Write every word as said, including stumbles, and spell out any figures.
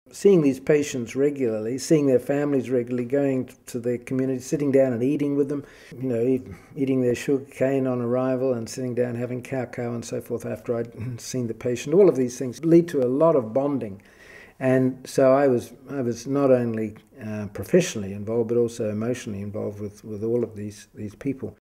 Seeing these patients regularly, seeing their families regularly, going to their community, sitting down and eating with them, you know, eat, eating their sugar cane on arrival and sitting down having cacao and so forth after I'd seen the patient. All of these things lead to a lot of bonding. And so I was I was not only uh, professionally involved but also emotionally involved with, with all of these, these people.